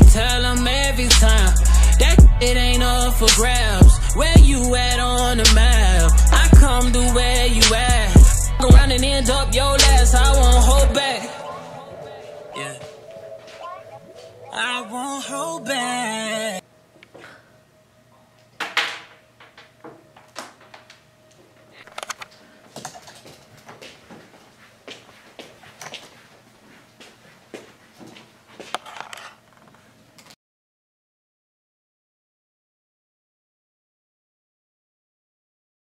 tell them every time that it ain't up for grabs. Where you at on the map? I come to where you at. Go around and end up your last. I won't hold back. Yeah, I won't hold back.